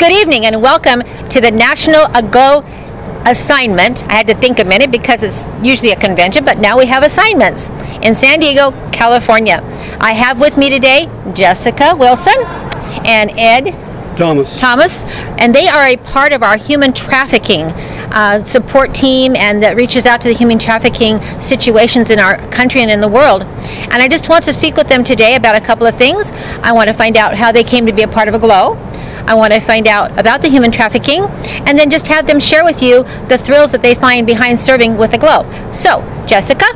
good evening and welcome to the National Aglow Assignment. I had to think a minute because it's usually a convention, but now we have assignments in San Diego, California. I have with me today Jessica Wilson and Ed Thomas, and they are a part of our human trafficking support team, and that reaches out to the human trafficking situations in our country and in the world. And I just want to speak with them today about a couple of things. I want to find out how they came to be a part of Aglow. I want to find out about the human trafficking, and then just have them share with you the thrills that they find behind serving with Aglow. So, Jessica,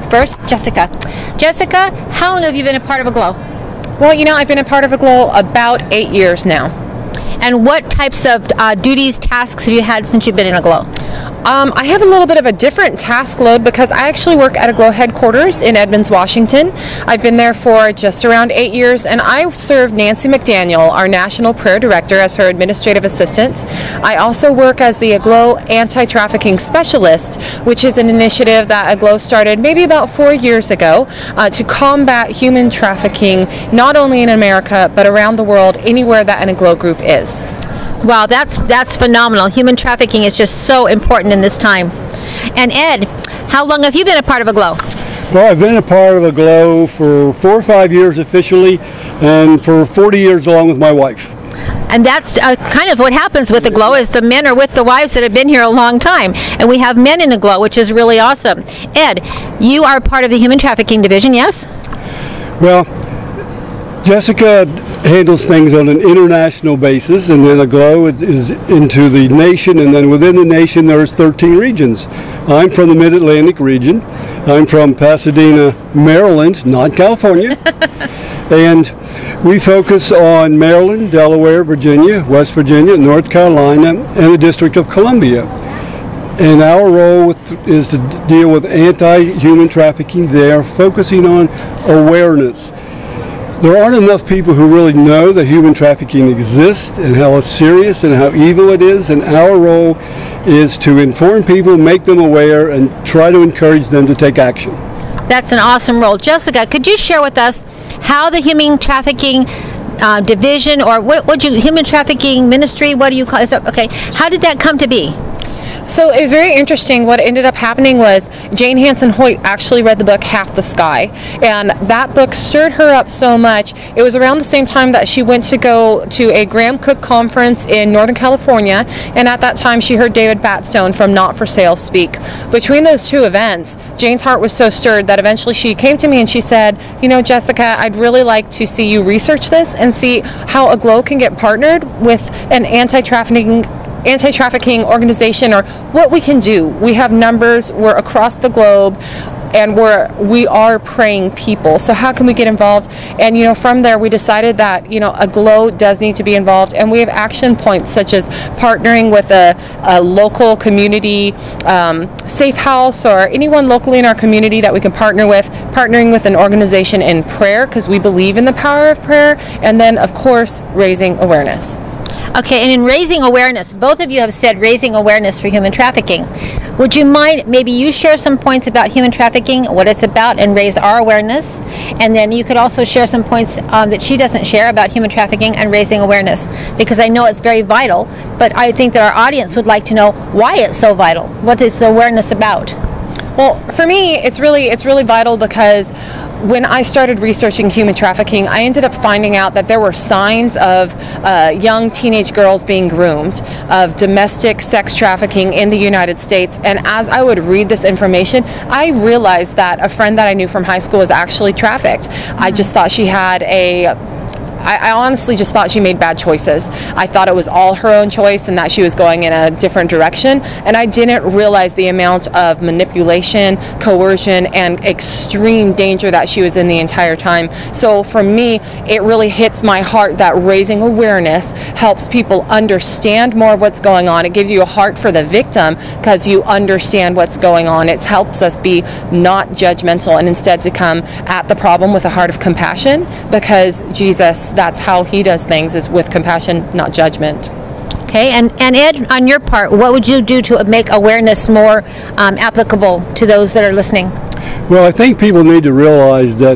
how long have you been a part of Aglow? Well, you know, I've been a part of Aglow about 8 years now. And what types of duties, tasks have you had since you've been in Aglow? I have a little bit of a different task load because I actually work at Aglow headquarters in Edmonds, Washington. I've been there for just around 8 years, and I served Nancy McDaniel, our National Prayer Director, as her administrative assistant. I also work as the Aglow Anti-Trafficking Specialist, which is an initiative that Aglow started maybe about 4 years ago to combat human trafficking, not only in America, but around the world, anywhere that an Aglow group is. Wow, that's phenomenal. Human trafficking is just so important in this time. And Ed, how long have you been a part of Aglow? Well, I've been a part of Aglow for 4 or 5 years officially, and for 40 years along with my wife. And that's kind of what happens with Aglow, is the men are with the wives that have been here a long time. And we have men in Aglow, which is really awesome. Ed, you are part of the Human Trafficking Division, yes? Well, Jessica handles things on an international basis, and then Aglow is into the nation, and then within the nation there's 13 regions. I'm from the Mid-Atlantic region. I'm from Pasadena, Maryland, not California. And we focus on Maryland, Delaware, Virginia, West Virginia, North Carolina, and the District of Columbia. And our role is to deal with anti-human trafficking there, focusing on awareness. There aren't enough people who really know that human trafficking exists and how serious and how evil it is, and our role is to inform people, make them aware, and try to encourage them to take action. That's an awesome role. Jessica, could you share with us how the Human Trafficking Division, or Human Trafficking Ministry, what do you call it? Okay, how did that come to be? So it was very interesting. What ended up happening was Jane Hanson Hoyt actually read the book Half the Sky, and that book stirred her up so much. It was around the same time that she went to go to a Graham Cook conference in Northern California, and at that time she heard David Batstone from Not For Sale speak. Between those two events, Jane's heart was so stirred that eventually she came to me and she said, you know, Jessica, I'd really like to see you research this and see how Aglow can get partnered with an anti-trafficking organization, or what we can do. We have numbers, we're across the globe, and we are praying people. So how can we get involved? And you know, from there we decided that, you know, Aglow does need to be involved, and we have action points such as partnering with a local community safe house, or anyone locally in our community that we can partner with, partnering with an organization in prayer because we believe in the power of prayer, and then of course raising awareness. Okay, and in raising awareness, both of you have said raising awareness for human trafficking. Would you mind, maybe you share some points about human trafficking, what it's about, and raise our awareness? And then you could also share some points that she doesn't share about human trafficking and raising awareness, because I know it's very vital, but I think that our audience would like to know why it's so vital. What is the awareness about? Well, for me, it's really vital because when I started researching human trafficking, I ended up finding out that there were signs of young teenage girls being groomed, of domestic sex trafficking in the United States. And as I would read this information, I realized that a friend that I knew from high school was actually trafficked. I just thought she had I honestly just thought she made bad choices. I thought it was all her own choice and that she was going in a different direction, and I didn't realize the amount of manipulation, coercion, and extreme danger that she was in the entire time. So for me, it really hits my heart that raising awareness helps people understand more of what's going on. It gives you a heart for the victim because you understand what's going on. It helps us be not judgmental and instead to come at the problem with a heart of compassion, because Jesus, that's how he does things, is with compassion, not judgment. Okay, and Ed, on your part, what would you do to make awareness more applicable to those that are listening? Well, I think people need to realize that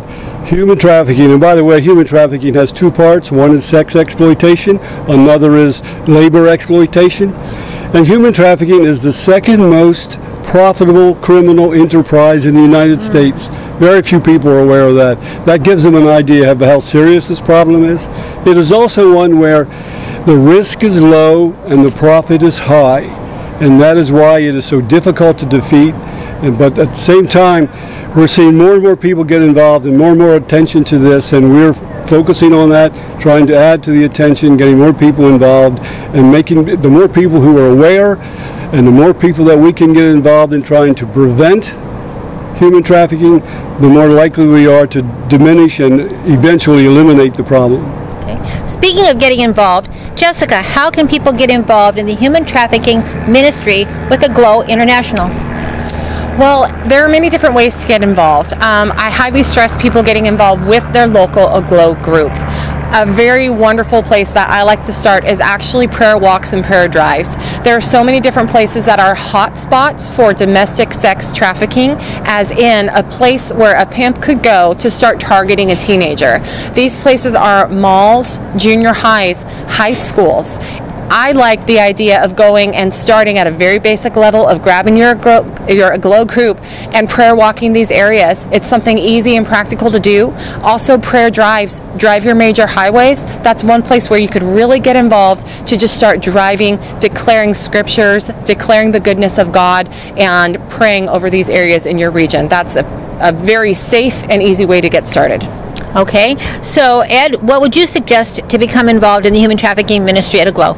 Human trafficking, and by the way, human trafficking has two parts. One is sex exploitation, another is labor exploitation. And human trafficking is the second most profitable criminal enterprise in the United States. Very few people are aware of that. That gives them an idea of how serious this problem is. It is also one where the risk is low and the profit is high. And that is why it is so difficult to defeat. But at the same time, we're seeing more and more people get involved and more attention to this, and we're focusing on that, trying to add to the attention, getting more people involved, and making the more people who are aware and the more people that we can get involved in trying to prevent human trafficking, the more likely we are to diminish and eventually eliminate the problem. Okay. Speaking of getting involved, Jessica, how can people get involved in the human trafficking ministry with Aglow International? Well, there are many different ways to get involved. I highly stress people getting involved with their local Aglow group. A very wonderful place that I like to start is actually prayer walks and prayer drives. There are so many different places that are hot spots for domestic sex trafficking, as in a place where a pimp could go to start targeting a teenager. These places are malls, junior highs, high schools. I like the idea of going and starting at a very basic level of grabbing your Aglow group and prayer walking these areas. It's something easy and practical to do. Also, prayer drives, drive your major highways. That's one place where you could really get involved to just start driving, declaring scriptures, declaring the goodness of God, and praying over these areas in your region. That's a very safe and easy way to get started. Okay, so Ed, what would you suggest to become involved in the human trafficking ministry at Aglow?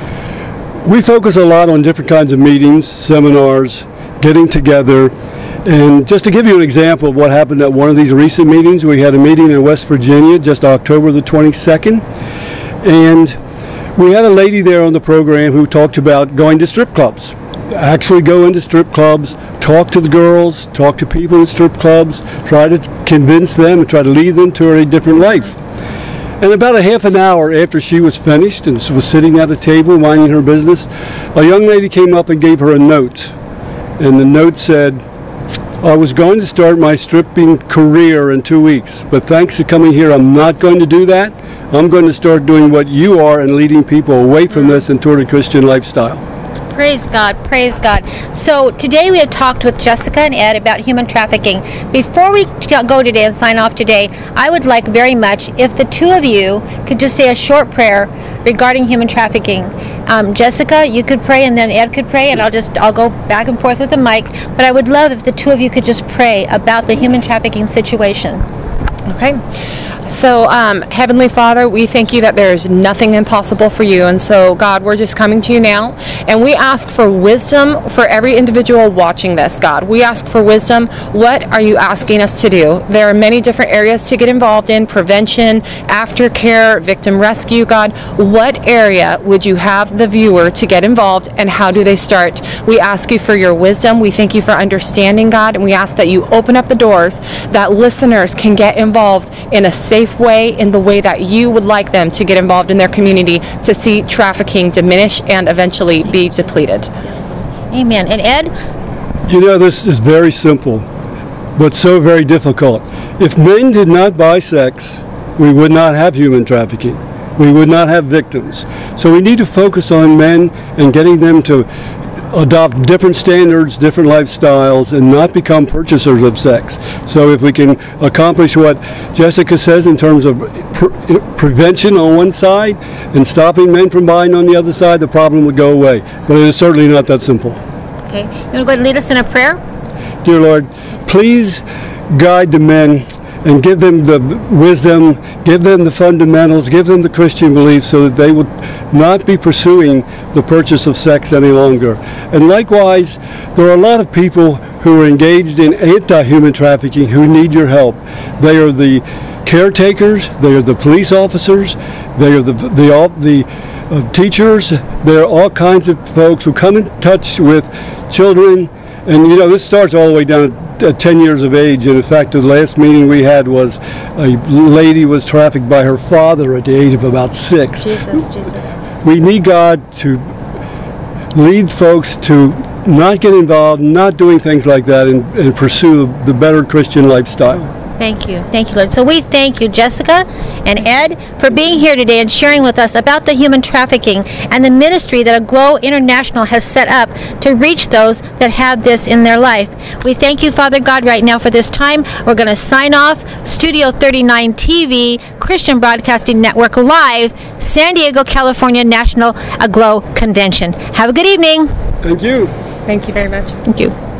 We focus a lot on different kinds of meetings, seminars, getting together. And just to give you an example of what happened at one of these recent meetings, we had a meeting in West Virginia just October the 22nd. And we had a lady there on the program who talked about going to strip clubs. Actually go into strip clubs, talk to the girls, talk to people in strip clubs, try to convince them and try to lead them to a different life. And about a half an hour after she was finished and was sitting at a table minding her business, a young lady came up and gave her a note. And the note said, "I was going to start my stripping career in 2 weeks, but thanks to coming here, I'm not going to do that. I'm going to start doing what you are and leading people away from this and toward a Christian lifestyle." Praise God, praise God. So today we have talked with Jessica and Ed about human trafficking. Before we go today and sign off today, I would like very much if the two of you could just say a short prayer regarding human trafficking. Jessica, you could pray, and then Ed could pray, and I'll go back and forth with the mic. But I would love if the two of you could just pray about the human trafficking situation. Okay. So, Heavenly Father, we thank you that there is nothing impossible for you. And so, God, we're just coming to you now. And we ask for wisdom for every individual watching this, God. We ask for wisdom. What are you asking us to do? There are many different areas to get involved in: prevention, aftercare, victim rescue, God. What area would you have the viewer to get involved, and how do they start? We ask you for your wisdom. We thank you for understanding, God. And we ask that you open up the doors that listeners can get involved in a safe way, in the way that you would like them to get involved in their community to see trafficking diminish and eventually be depleted. Amen. And Ed? You know, this is very simple, but so very difficult. If men did not buy sex, we would not have human trafficking. We would not have victims. So we need to focus on men and getting them to adopt different standards, different lifestyles, and not become purchasers of sex. So if we can accomplish what Jessica says in terms of prevention on one side and stopping men from buying on the other side, the problem would go away. But it is certainly not that simple. Okay. You want to go ahead and lead us in a prayer? Dear Lord, please guide the men and give them the wisdom, give them the fundamentals, give them the Christian beliefs so that they would not be pursuing the purchase of sex any longer. And likewise, there are a lot of people who are engaged in anti-human trafficking who need your help. They are the caretakers, they are the police officers, they are the teachers, there are all kinds of folks who come in touch with children. And you know, this starts all the way down at 10 years of age. And in fact, the last meeting we had was a lady was trafficked by her father at the age of about 6. Jesus. We need God to lead folks to not get involved, not doing things like that, and pursue the better Christian lifestyle. Thank you. Thank you, Lord. So we thank you, Jessica and Ed, for being here today and sharing with us about the human trafficking and the ministry that Aglow International has set up to reach those that have this in their life. We thank you, Father God, right now for this time. We're going to sign off. Studio 39 TV, Christian Broadcasting Network Live, San Diego, California National Aglow Convention. Have a good evening. Thank you. Thank you very much. Thank you.